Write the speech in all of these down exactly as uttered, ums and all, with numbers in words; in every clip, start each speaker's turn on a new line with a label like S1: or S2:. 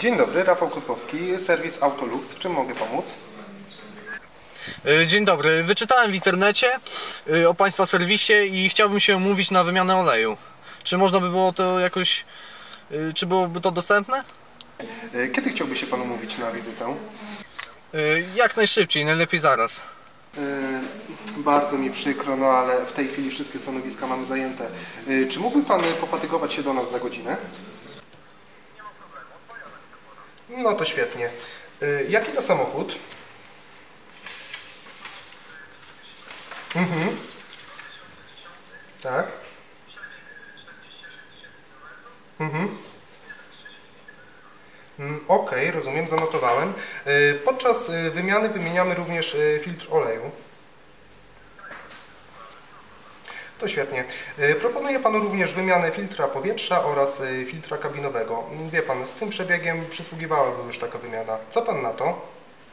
S1: Dzień dobry, Rafał Kozłowski, serwis Autolux. W czym mogę pomóc?
S2: Dzień dobry, wyczytałem w internecie o Państwa serwisie i chciałbym się umówić na wymianę oleju. Czy można by było to jakoś... Czy byłoby to dostępne?
S1: Kiedy chciałby się Pan umówić na wizytę?
S2: Jak najszybciej, najlepiej zaraz.
S1: Bardzo mi przykro, no ale w tej chwili wszystkie stanowiska mamy zajęte. Czy mógłby Pan pofatygować się do nas za godzinę? No to świetnie. Jaki to samochód? Mhm. Tak. Mhm. Ok, rozumiem, zanotowałem. Podczas wymiany wymieniamy również filtr oleju. To świetnie. Proponuję Panu również wymianę filtra powietrza oraz filtra kabinowego. Wie Pan, z tym przebiegiem przysługiwałaby już taka wymiana. Co Pan na to?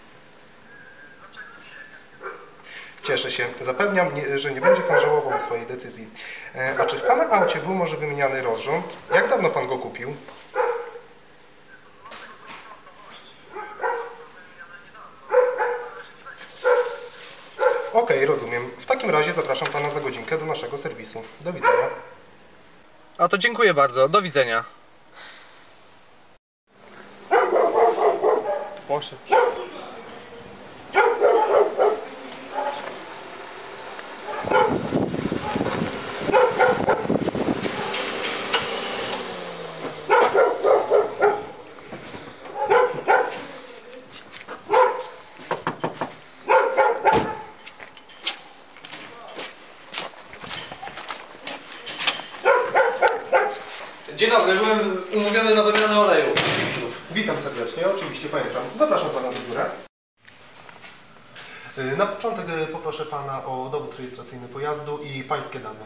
S1: Cieszę się. Zapewniam, że nie będzie Pan żałował swojej decyzji. A czy w Pana aucie był może wymieniany rozrząd? Jak dawno Pan go kupił? Ok, rozumiem. W takim razie zapraszam Pana za godzinkę do naszego serwisu. Do widzenia.
S2: A to dziękuję bardzo. Do widzenia. Poszedł. Dzień dobry, byłem umówiony na wymianę oleju.
S1: Witam serdecznie, oczywiście pamiętam. Zapraszam Pana do biura. Na początek poproszę Pana o dowód rejestracyjny pojazdu i Pańskie dane.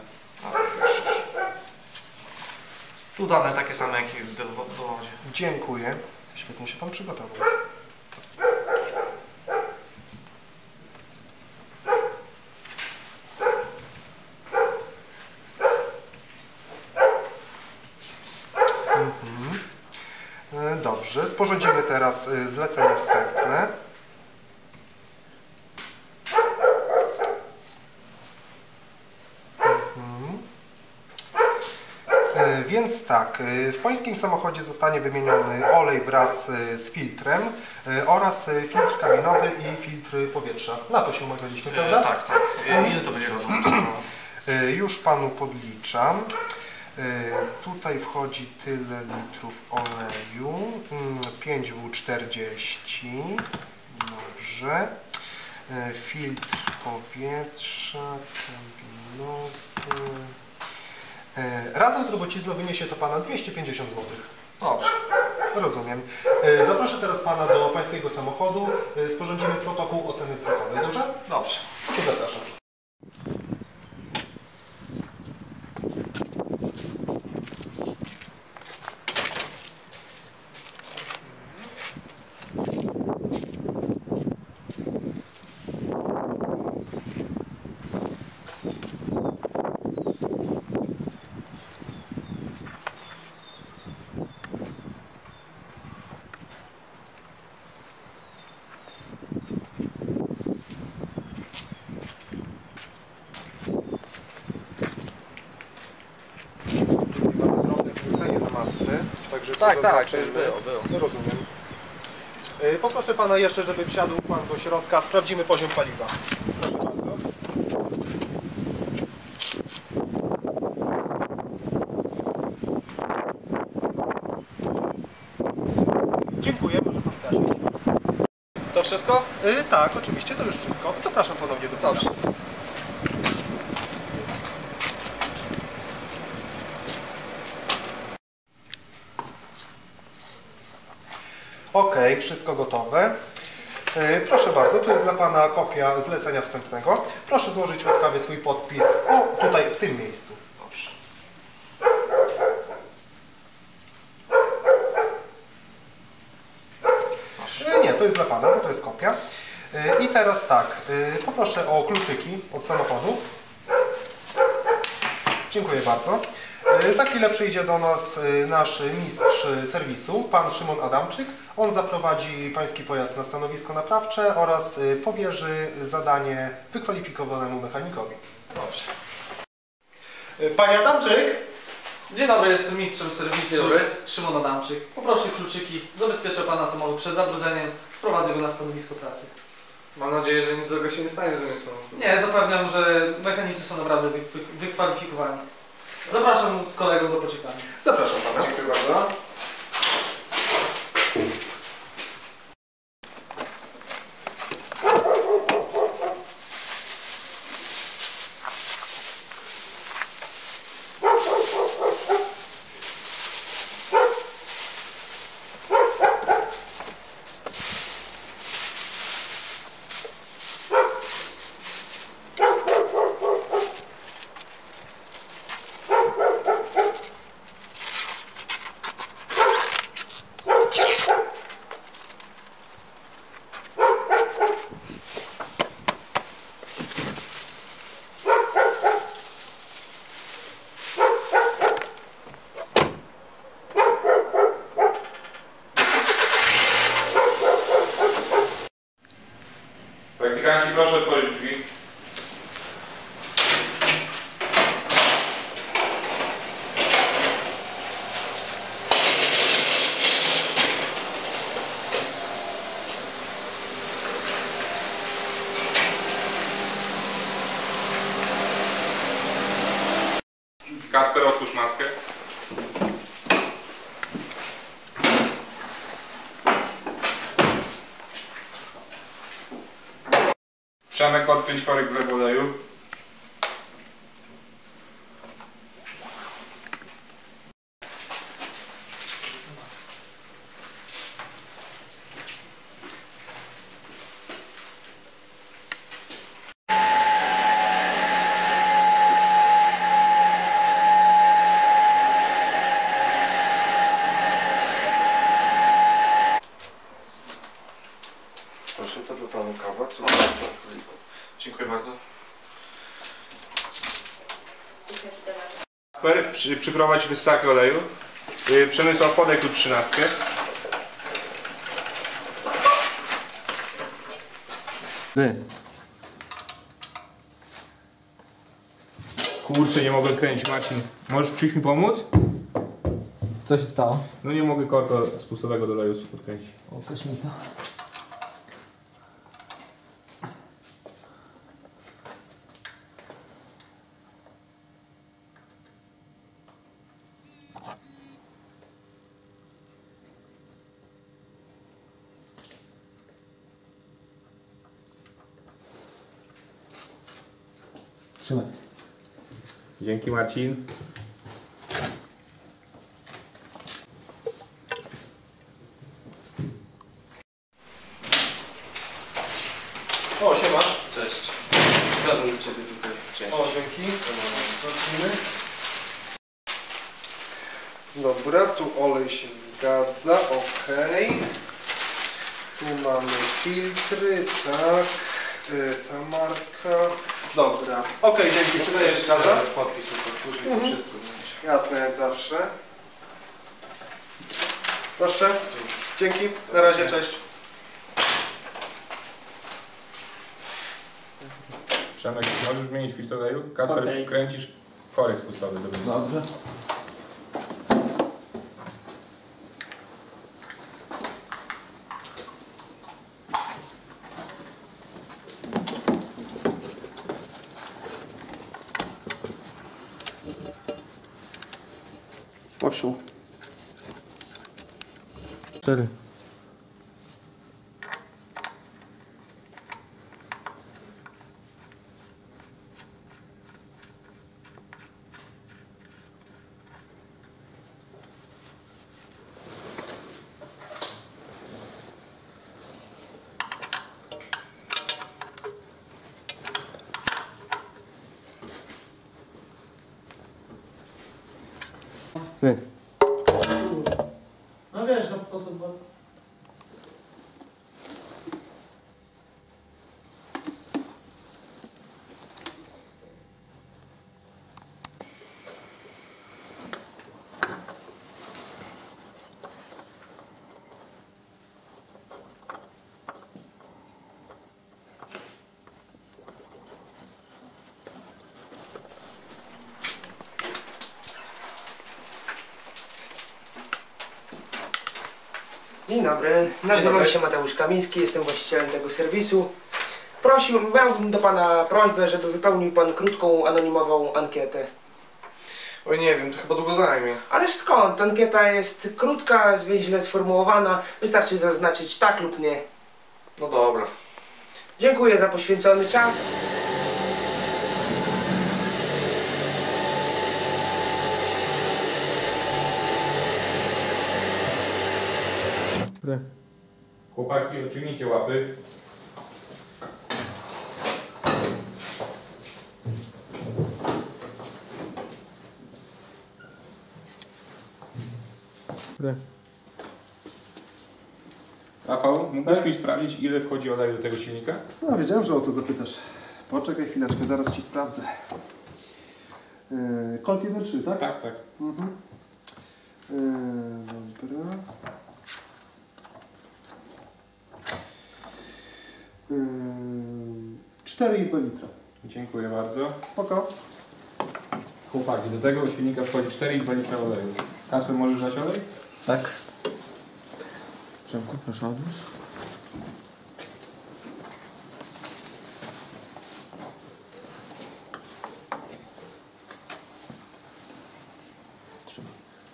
S2: Tu dane takie same jak i w dowodzie.
S1: Dziękuję. Świetnie się Pan przygotował. Mhm. Dobrze, sporządzimy teraz zlecenie wstępne. Mhm. Więc tak, w Pańskim samochodzie zostanie wymieniony olej wraz z filtrem oraz filtr kabinowy i filtr powietrza. Na to się umawialiśmy, prawda?
S2: E, tak, tak. Ile to będzie razem?
S1: Już Panu podliczam. Tutaj wchodzi tyle litrów oleju, pięć W czterdzieści, dobrze, filtr powietrza, kabinowy, razem z robocizną wyniesie to Pana dwieście pięćdziesiąt złotych.
S2: Dobrze.
S1: Rozumiem. Zaproszę teraz Pana do Pańskiego samochodu, sporządzimy protokół oceny wzrokowej, dobrze?
S2: Dobrze.
S1: To zapraszam. Także
S2: tak, tak, to już było, było.
S1: No, rozumiem. Yy, poproszę Pana jeszcze, żeby wsiadł Pan do środka, sprawdzimy poziom paliwa. Proszę bardzo. Dziękuję, może Pan zgasić.
S2: To wszystko?
S1: Yy, tak, oczywiście, to już wszystko. Zapraszam ponownie do
S2: Dobrze.
S1: Ok, wszystko gotowe. Proszę bardzo, tu jest dla Pana kopia zlecenia wstępnego. Proszę złożyć łaskawie swój podpis o, tutaj, w tym miejscu.
S2: Dobrze.
S1: Nie, to jest dla Pana, bo to jest kopia. I teraz tak, poproszę o kluczyki od samochodu. Dziękuję bardzo. Za chwilę przyjdzie do nas nasz mistrz serwisu, pan Szymon Adamczyk. On zaprowadzi pański pojazd na stanowisko naprawcze oraz powierzy zadanie wykwalifikowanemu mechanikowi.
S2: Dobrze.
S1: Panie Adamczyk!
S2: Dzień dobry, jestem mistrzem serwisu.
S3: Dzień dobry.
S2: Szymon Adamczyk. Poproszę kluczyki, zabezpieczę pana samochód przed zabrudzeniem, wprowadzę go na stanowisko pracy.
S3: Mam nadzieję, że nic złego się nie stanie z umysłem.
S2: Nie, zapewniam, że mechanicy są naprawdę wy, wy, wykwalifikowani. Zapraszam z kolegą do poczekiwania.
S1: Zapraszam pana.
S3: Dziękuję bardzo.
S4: Praktykanci, proszę otworzyć drzwi. Kasper, otwórz maskę. Przemek, odkręć korek w lewo oleju.
S3: Proszę, to dla panu kawa, co jest na stoliku.
S2: Dziękuję bardzo.
S4: Kasper, przy, przyprowadź wyssaki oleju. Yy, Przemysław, podaj tu trzynastkę.
S2: Ty.
S4: Kurczę, nie mogę kręcić, Marcin. Możesz przyjść mi pomóc?
S5: Co się stało?
S4: No nie mogę korka spustowego do oleju odkręcić.
S5: Pokaż mi to. Trzymaj.
S4: Dzięki, Marcin.
S1: O, siema.
S3: Cześć. Przekazam do ciebie tutaj część.
S1: O, dzięki. Zacznijmy. Dobra, tu olej się zgadza, ok. Tu mamy filtry, tak. Y, ta marka. Dobra, ok, dzięki, wszystko się zgadza.
S3: Podpis, podpis,
S1: Mhm.
S3: wszystko.
S1: Jasne, jak zawsze. Proszę. Dzięki, na razie, cześć.
S4: Przemek, możesz zmienić filtr oleju? Kasper,
S5: Okej.
S4: wkręcisz korek spustowy do wyssaki.
S5: Dobrze.
S1: Poszło.
S5: Cztery. Ty.
S2: No wiesz, no po co dwa...
S6: Dzień dobry, nazywam
S3: dobry.
S6: się Mateusz Kamiński, jestem właścicielem tego serwisu. Prosił, miałbym do Pana prośbę, żeby wypełnił Pan krótką, anonimową ankietę.
S3: Oj, nie wiem, to chyba długo zajmie.
S6: Ależ skąd? Ankieta jest krótka, źle sformułowana, wystarczy zaznaczyć tak lub nie.
S3: No dobra.
S6: Dziękuję za poświęcony czas.
S5: Które?
S4: Chłopaki, odciągnijcie łapy.
S5: Które?
S4: Rafał, mógłbyś mi sprawdzić, ile wchodzi oleju do tego silnika?
S1: No, wiedziałem, że o to zapytasz. Poczekaj chwileczkę, zaraz ci sprawdzę. Yy, Colt jeden trzy, tak?
S4: Tak, tak.
S1: Mhm. Yy, dobra. Yy, cztery i dwa litra.
S4: Dziękuję bardzo.
S1: Spoko.
S4: Chłopaki, do tego silnika wchodzi cztery i dwa litra oleju. Kasper, możesz dać olej?
S5: Tak. Przemku, proszę odłóż. Trzymaj.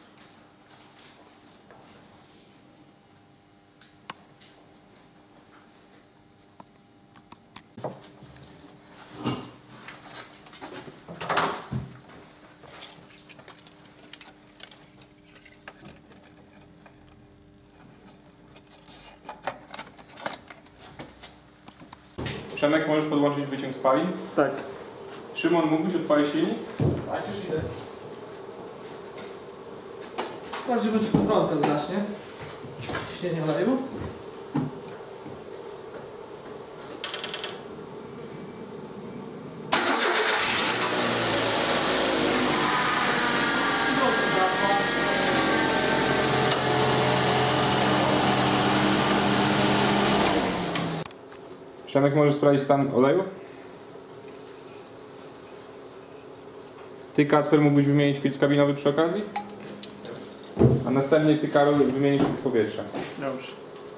S4: Przemek, możesz podłączyć wyciąg spalin?
S5: Tak.
S4: Szymon, mógłbyś odpalić silnik?
S2: Tak, już idę. Sprawdzimy, czy kontrolka zgaśnie. Ciśnienie oleju.
S4: Przemek, możesz sprawdzić stan oleju? Ty, Kacper, mógłbyś wymienić filtr kabinowy przy okazji? A następnie ty, Karol, wymienisz filtr powietrza.
S2: Dobrze.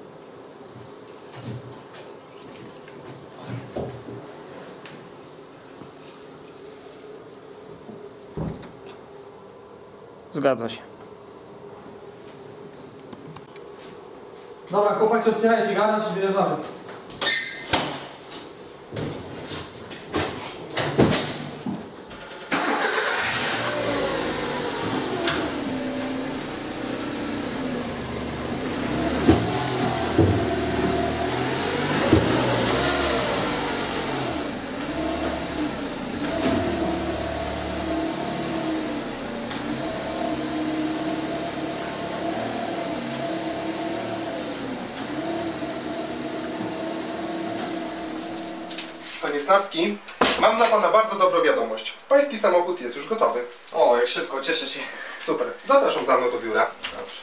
S5: Zgadza się.
S2: Dobra, chłopaki, otwierajcie garaż i wyjeżdżamy.
S1: Panie Snarski, mam dla Pana bardzo dobrą wiadomość. Pański samochód jest już gotowy.
S3: O, jak szybko, cieszę się.
S1: Super. Zapraszam za mną do biura.
S3: Dobrze.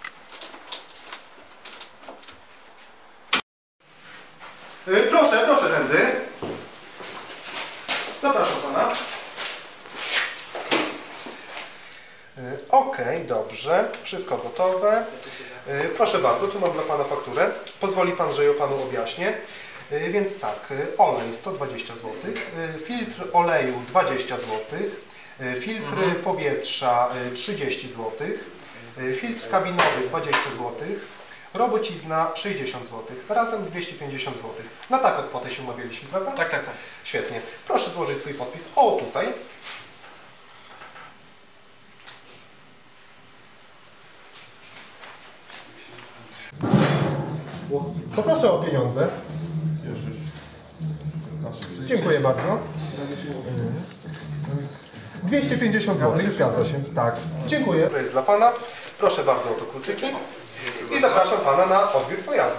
S1: Yy, proszę, proszę tędy. Zapraszam Pana. Yy, Okej, dobrze. Wszystko gotowe. Yy, proszę bardzo, tu mam dla Pana fakturę. Pozwoli Pan, że ją Panu objaśnię. Yy, Więc tak, yy, olej sto dwadzieścia złotych, yy, filtr oleju dwadzieścia złotych, yy, filtr
S3: Mhm.
S1: powietrza yy, trzydzieści złotych, yy, filtr kabinowy dwadzieścia złotych, robocizna sześćdziesiąt złotych, razem dwieście pięćdziesiąt złotych. Na taką kwotę się umawialiśmy, prawda?
S3: Tak, tak, tak.
S1: Świetnie. Proszę złożyć swój podpis. O, tutaj. Poproszę o pieniądze.
S3: Już, już.
S1: Dziękuję bardzo. dwieście pięćdziesiąt złotych, zgadza się. Tak. Dziękuję. To jest dla Pana. Proszę bardzo, oto kluczyki. I zapraszam Pana na odbiór pojazdu.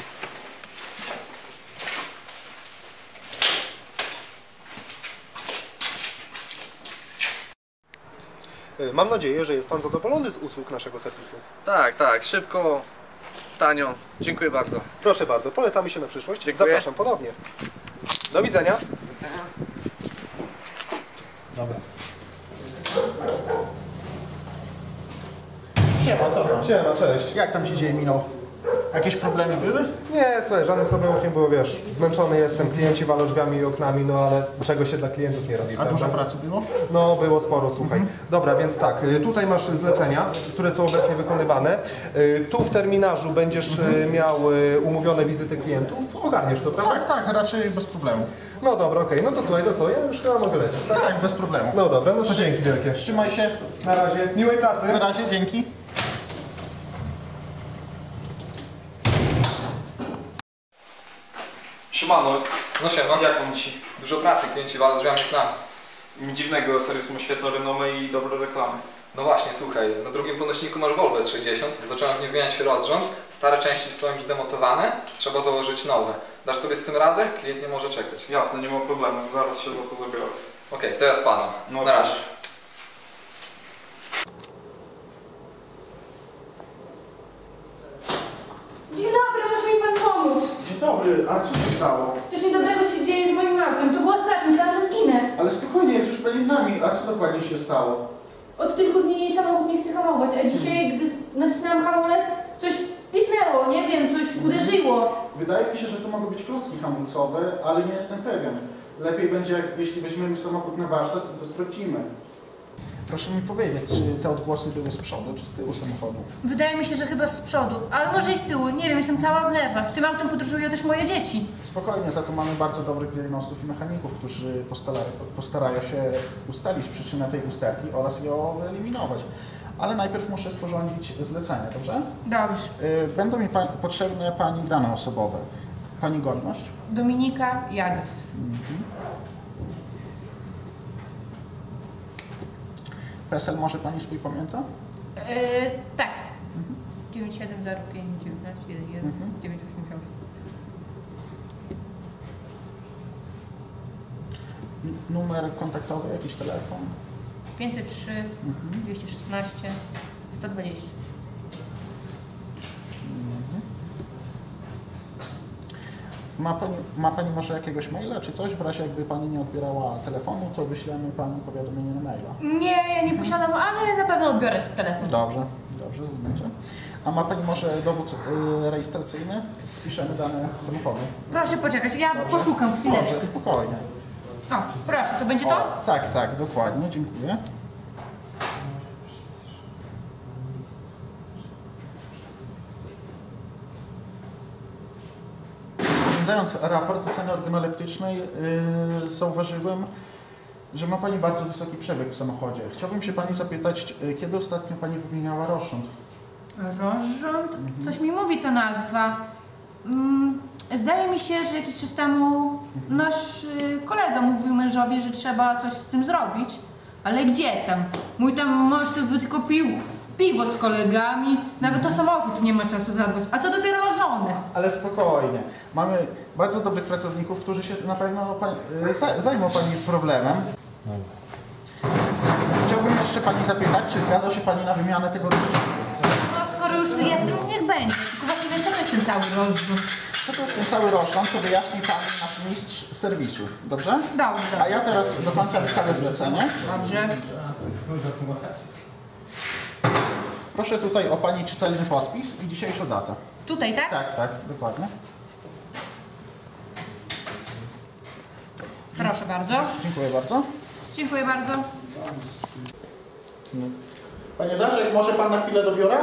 S1: Mam nadzieję, że jest Pan zadowolony z usług naszego serwisu.
S2: Tak, tak, szybko, tanio. Dziękuję bardzo.
S1: Proszę bardzo, polecamy się na przyszłość.
S2: Dziękuję.
S1: Zapraszam ponownie. Do widzenia.
S5: Dobra.
S7: Siema, co tam?
S1: Siema, cześć.
S7: Jak tam się dzieje, Mino? Jakieś problemy były?
S1: Nie, słuchaj, żadnych problemów nie było, wiesz, zmęczony jestem, klienci walą drzwiami i oknami, no ale czego się dla klientów nie robi,
S7: A
S1: prawda?
S7: dużo pracy było?
S1: No, było sporo, słuchaj. Dobra, więc tak, y, tutaj masz zlecenia, które są obecnie wykonywane. Y, Tu w terminarzu będziesz y, miał y, umówione wizyty klientów. Ogarniesz to, prawda?
S7: Tak, tak, raczej bez problemu.
S1: No dobra, okej, no to słuchaj, to co, ja już chyba mogę lecieć, tak?
S7: Tak, bez problemu.
S1: No dobra, no to dzięki wielkie.
S7: Trzymaj się.
S1: Na razie, miłej pracy.
S7: Na razie, dzięki.
S3: Siemano,
S2: No siema.
S3: jak mam ci?
S2: Dużo pracy, klienci walą drzwiami k nam.
S3: Nic dziwnego, serwis ma świetną renomę i dobre reklamy.
S2: No właśnie, słuchaj, na drugim ponośniku masz Volvo S sześćdziesiąt, zacząłem w nim wymieniać rozrząd, stare części są już zdemontowane, trzeba założyć nowe. Dasz sobie z tym radę? Klient nie może czekać.
S3: Jasne, nie ma problemu, zaraz się za to zabiorę.
S2: Okej, to ja z panem.
S3: No,
S2: Na razie.
S3: cześć.
S8: Dzień dobry, może mi pan pomóc?
S7: Dzień dobry, a co się stało?
S8: Coś niedobrego się dzieje z moim autem. To było straszne, myślałam, że zginę.
S7: Ale spokojnie, jest już pani z nami. A co dokładnie się stało?
S8: Od kilku dni jej samochód nie chce hamować, a dzisiaj, gdy nacisnęłam hamulec, coś pisnęło, nie wiem, coś uderzyło.
S7: Wydaje mi się, że to mogą być klocki hamulcowe, ale nie jestem pewien. Lepiej będzie, jak, jeśli weźmiemy samochód na warsztat i to sprawdzimy. Proszę mi powiedzieć, czy te odgłosy były z przodu, czy z tyłu samochodu?
S8: Wydaje mi się, że chyba z przodu, ale może i z tyłu. Nie wiem, jestem cała w nerwach. Tym autem podróżują też moje dzieci.
S7: Spokojnie, za to mamy bardzo dobrych diagnostów i mechaników, którzy postarają, postarają się ustalić przyczynę tej usterki oraz ją wyeliminować. Ale najpierw muszę sporządzić zlecenie, dobrze?
S8: Dobrze.
S7: Y, Będą mi pa potrzebne Pani dane osobowe. Pani godność?
S8: Dominika Jagas.
S7: P E S E L może Pani swój pamięta?
S8: Yy, tak. dziewięć siedem zero pięć dziewiętnaście jeden jeden dziewięć osiem osiem.
S7: N- Numer kontaktowy, jakiś telefon?
S8: pięćset trzy dwieście szesnaście sto dwadzieścia.
S7: Ma pani, ma pani może jakiegoś maila czy coś? W razie jakby Pani nie odbierała telefonu, to wyślemy Pani powiadomienie na maila.
S8: Nie, ja nie posiadam, ale na pewno odbiorę z telefon.
S7: Dobrze, dobrze, będzie. A ma Pani może dowód y, rejestracyjny? Spiszemy dane samochodu.
S8: Proszę poczekać, ja
S7: Dobrze.
S8: poszukam chwileczkę.
S7: Dobrze, spokojnie.
S8: O, proszę, to będzie to?
S7: O, tak, tak, dokładnie, dziękuję. Sporządzając raport oceny organoleptycznej yy, zauważyłem, że ma Pani bardzo wysoki przebieg w samochodzie. Chciałbym się Pani zapytać, yy, kiedy ostatnio Pani wymieniała rozrząd?
S8: Rozrząd? Coś mi mówi ta nazwa. Mm, zdaje mi się, że jakiś czas temu nasz y, kolega mówił mężowi, że trzeba coś z tym zrobić. Ale gdzie tam? Mój tam mąż to by tylko pił piwo z kolegami. Nawet o samochód nie ma czasu zadbać. A co dopiero o żonę?
S7: Ale spokojnie. Mamy bardzo dobrych pracowników, którzy się na pewno pani, yy, za- zajmą Pani problemem. Chciałbym jeszcze Pani zapytać, czy zgadza się Pani na wymianę tego rozrządu?
S8: No, skoro już jestem, niech będzie. Tylko właściwie co to jest ten cały rozrząd?
S7: Co to jest ten cały rozrząd, to wyjaśni Pani nasz mistrz serwisu, dobrze?
S8: Dobrze.
S7: A ja teraz do końca wystawię zlecenie.
S8: Dobrze.
S7: Proszę tutaj o Pani czytelny podpis i dzisiejszą datę.
S8: Tutaj, tak?
S7: Tak, tak, dokładnie.
S8: Proszę bardzo.
S7: Dziękuję bardzo.
S8: Dziękuję bardzo.
S7: Panie Zaczek, może Pan na chwilę do biura?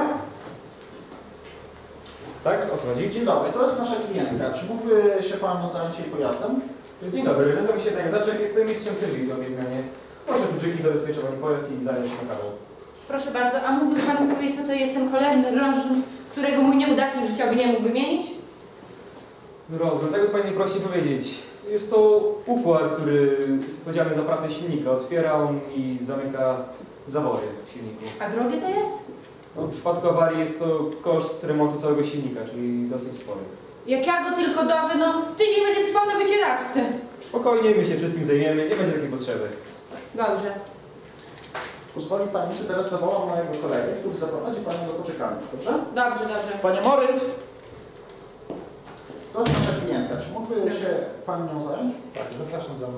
S9: Tak? O co chodzi?
S7: Dzień dobry, to jest nasza klientka. Czy mógłby się Pan zająć jej pojazdem?
S9: Dzień dobry, nazywam się Daniel Zaczek, jestem mistrzem serwisu o tej zmianie. Proszę kluczyki, zabezpieczę Pani pojazd i zająć się naprawą.
S8: Proszę bardzo, a mógłby Pan powiedzieć, co to jest ten cholerny rozrząd, którego mój nieudacznik życiowy nie mógł wymienić?
S9: Rozumiem, tego Pani prosi powiedzieć. Jest to układ, który jest odpowiedzialny za pracę silnika. Otwiera on i zamyka zawory w silniku.
S8: A drogie to jest?
S9: No, w przypadku awarii jest to koszt remontu całego silnika, czyli dosyć spory.
S8: Jak ja go tylko dowę, no tydzień będzie spał na wycieraczce.
S9: Spokojnie, my się wszystkim zajmiemy, nie będzie takiej potrzeby.
S8: Dobrze.
S7: Pozwoli Pani, że teraz zawołam mojego kolegę, który zaprowadzi Panią do poczekalni, dobrze?
S8: Dobrze, dobrze.
S7: Panie Moryc! To jest nasza klientka. Czy mógłby się Pan nią zająć?
S9: Tak, zapraszam za mną.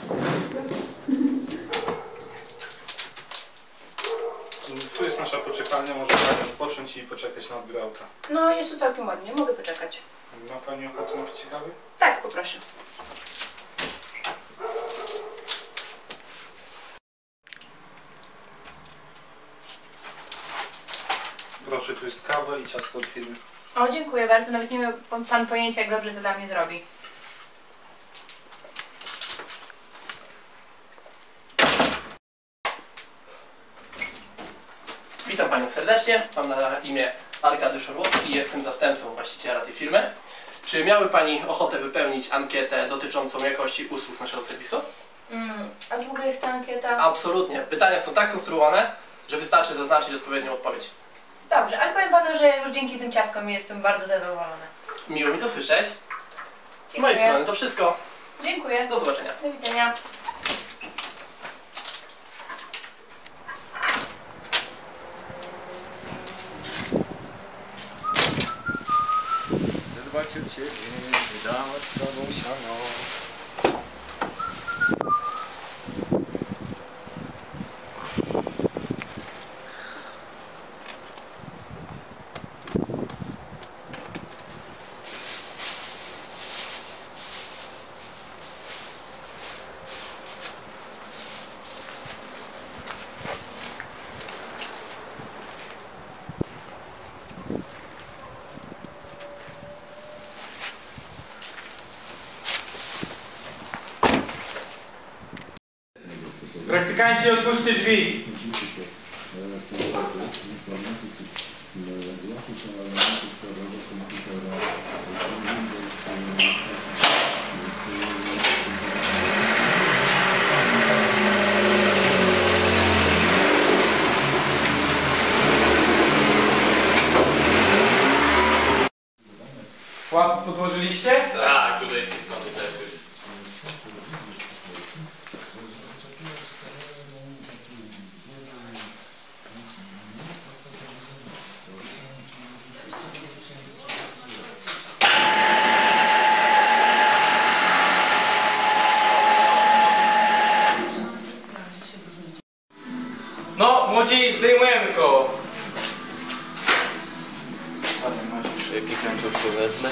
S3: Tu jest nasza poczekalnia. pytania, może Pani odpocząć i poczekać na odbiór auta.
S8: No, jest tu całkiem ładnie, mogę poczekać.
S3: Ma Pani ochotę na ciekawy?
S8: Tak, poproszę.
S3: Proszę, tu jest kawa i ciasto od firmy.
S8: O, dziękuję bardzo. Nawet nie miał pan, pan pojęcia, jak dobrze to dla mnie zrobi.
S10: Witam Panią serdecznie. Mam na imię Arkadiusz Orłowski i jestem zastępcą właściciela tej firmy. Czy miały Pani ochotę wypełnić ankietę dotyczącą jakości usług naszego serwisu?
S8: Mm, a długa jest ta ankieta?
S10: Absolutnie. Pytania są tak konstruowane, że wystarczy zaznaczyć odpowiednią odpowiedź.
S8: Dobrze, ale powiem Panu, że już dzięki tym ciastkom jestem bardzo zadowolona.
S10: Miło mi to słyszeć. Z
S8: Dziękuję.
S10: mojej strony to wszystko.
S8: Dziękuję.
S10: Do zobaczenia.
S8: Do widzenia.
S2: Zadbać o Ciebie, wydawać z Tobą siano.
S9: Praktykanci, otwórzcie drzwi. Ład podłożyliście?
S10: Tak, tutaj mamy też już.
S9: No, młodzi, zdejmujemy go.
S2: Panie masz już pikantów to wezmę.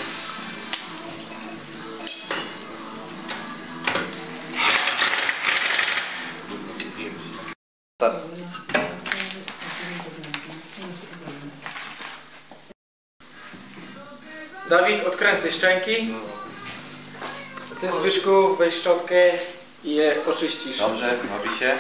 S2: Tak.
S9: Dawid, odkręcaj szczęki. Ty, Zbyszku, weź szczotkę i je oczyścisz.
S2: Dobrze, robi się.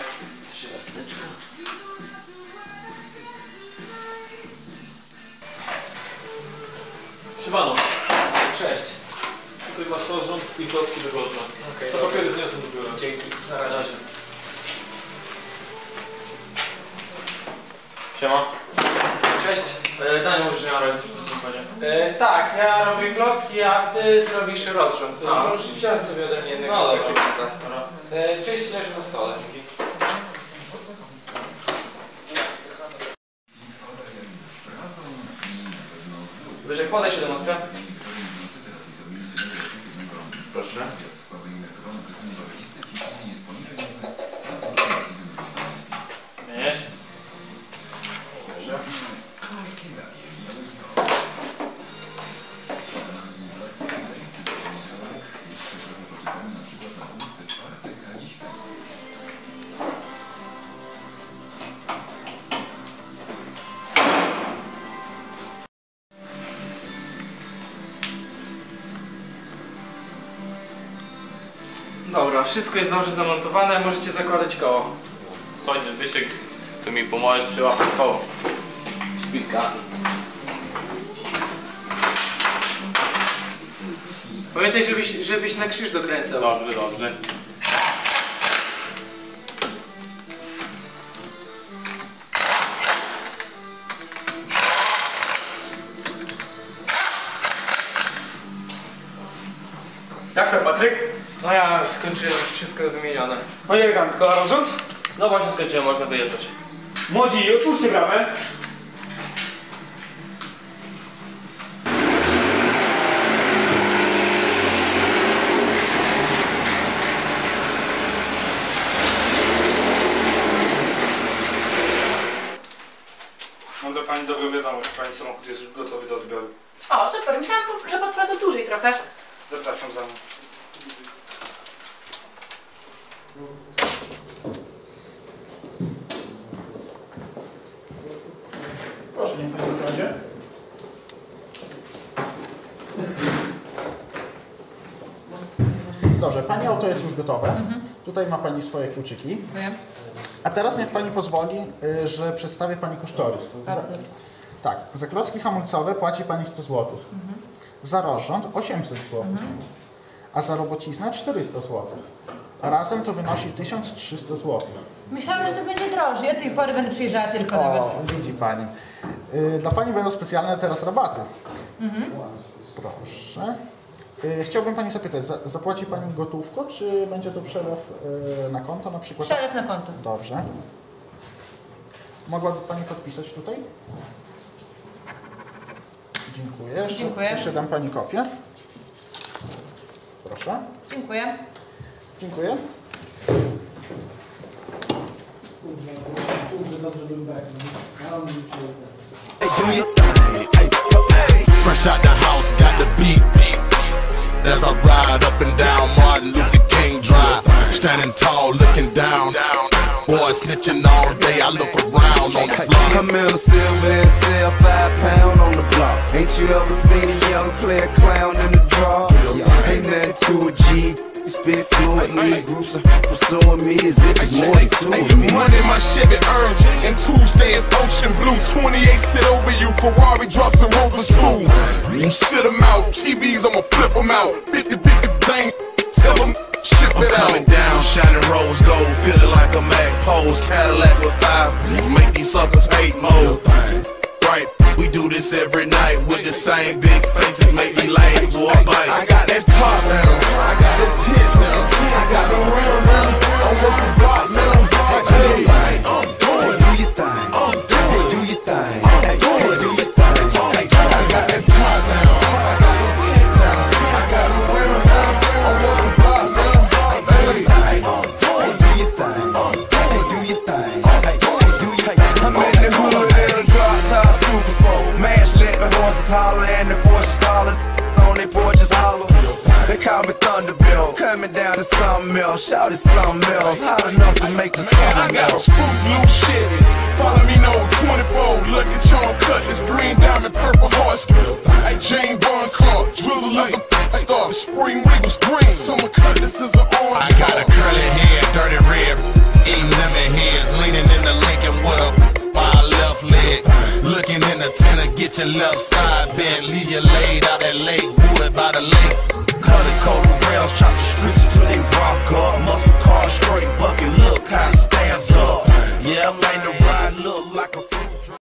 S3: Siemano,
S9: Cześć.
S3: tutaj masz rząd i klocki wygodne.
S9: Okej,
S3: To papiery zniosę do biura.
S9: dzięki. Na razie.
S3: Siema.
S9: Cześć.
S3: E, daj mu żniarę w zasadzie.
S9: E, tak, ja robię klocki, a ty zrobisz rozrząd.
S3: A.
S9: Już wziąłem sobie ode mnie jednego.
S3: No dobra.
S9: praktykanta.
S3: Dobra.
S9: E, Cześć, leży na stole. Wyżej, podaj się do noska.
S3: Proszę. Mieć.
S9: Dobra, wszystko jest dobrze zamontowane, możecie zakładać koło.
S3: Chodź, Zbyszek, tu mi pomożesz przyłapać koło.
S10: Szpilka.
S9: Pamiętaj, żebyś, żebyś na krzyż dokręcał.
S3: Dobrze, dobrze.
S9: Jak to, Patryk? No ja skończyłem już wszystko wymienione. No i elegancko, a rozrząd?
S10: No właśnie skończyłem, można wyjeżdżać.
S9: Młodzi, otwórzcie bramę.
S3: Mam do Pani Pani dobrą wiadomość, Pani samochód jest już gotowy do odbioru.
S8: O, super. Myślałam, że potrwa to dłużej trochę.
S3: Zapraszam za mną.
S7: Proszę, niech Pani zasiądzie. Dobrze, Pani auto jest już gotowe. Mhm. Tutaj ma Pani swoje kluczyki.
S8: Wiem.
S7: A teraz niech Pani pozwoli, y, że przedstawię Pani kosztorys. Za, tak, za klocki hamulcowe płaci Pani sto złotych. Mhm. Za rozrząd osiemset złotych. Mhm. A za robociznę czterysta złotych. Razem to wynosi tysiąc trzysta złotych.
S8: Myślałam, że to będzie drożej. Ja tej pory będę przyjeżdżała tylko do Was.
S7: O, widzi Pani. Y, dla Pani będą specjalne teraz rabaty. Mhm. Proszę. Y, chciałbym Pani zapytać, za, zapłaci Pani gotówką, czy będzie to przelew y, na konto na przykład?
S8: Przelew na konto.
S7: Dobrze. Mogłaby Pani podpisać tutaj? Dziękuję. Jeszcze,
S8: Dziękuję.
S7: Jeszcze dam Pani kopię. Proszę.
S8: Dziękuję.
S7: Dziękuję.
S11: Fresh out the house, got the beat. As I ride up and down Martin Luther King Drive, standing tall, looking down. Boy snitching all day, I look around on the floor.
S12: Come in a silver and sell five pound on the block. Ain't you ever seen a young player clown in the draw? Ain't nothing to a G. Spit fluently, groups are pursuing me as if it's more than two of me.
S11: Money my Chevy earned, and Tuesday is ocean blue. twenty-eight sit over you, Ferrari drops and Rover's fool. You sit them out, T Vs I'ma flip them out. fifty fifty bang, tell them ship it out. I'm coming down, shining rose gold, feeling like a Mac pose. Cadillac with five, make these suckers hate mode. Right, we do this every night with the same big faces, make me lame to a bite. I got that top now, I got the tits now, I got the real now, I'm on the block now. Hey, I'm doing,
S12: do your thing,
S11: I'm doing,
S12: do your thing,
S11: I'm doing,
S12: do your thing.
S11: Hey, I got that top now, I got the tits now, I got the real now, I'm on the block now. Hey, I'm doing,
S12: do your thing,
S11: I'm doing,
S12: do your thing, do your thing. I'm in the hood in a drop top super sport. Mash let the horses holler and the Porsches dollar on they porches hollow. They call me Thunderbolt, coming down to something else. Shout it something else, hot enough to make the sun
S11: I got a
S12: melt.
S11: screw blue Chevy. Follow me no twenty-four. Lucky Charm Cutlass, green diamond, purple heart strip. Hey, Jane Barnes car, Drizzle is a star. Spring Regal's green, summer Cutlass is an orange. I got a curly hair, dirty red, eating lemon heads, leaning in the Lincoln with a by left leg. Looking in the tenor, get your left side bent. Leave you laid out at Lake Wood by the lake.
S12: Color coded rails, chop the streets till they rock up. Muscle car straight bucket, look how it stands up. Yeah, I'm like the ride, look